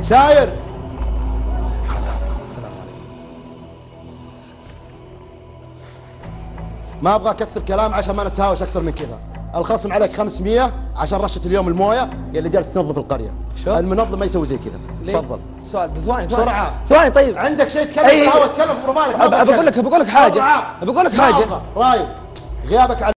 ساير. السلام عليكم. ما ابغى اكثر كلام عشان ما نتهاوش اكثر من كذا. الخصم عليك 500 عشان رشه اليوم المويه اللي جالس تنظف القريه. شو؟ المنظم ما يسوي زي كذا. تفضل. سؤال ثواني بسرعه. ثواني طيب. عندك شيء تكلم؟ تكلم في موبايلك. بقول لك حاجه. بقول لك حاجه. رايد غيابك